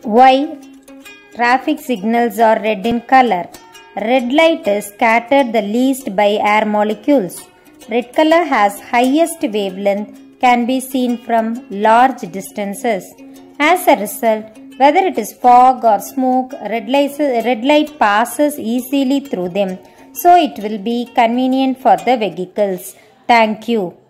Why traffic signals are red in color? Red light is scattered the least by air molecules. Red color has highest wavelength, can be seen from large distances. As a result, whether it is fog or smoke, red light passes easily through them, so it will be convenient for the vehicles. Thank you.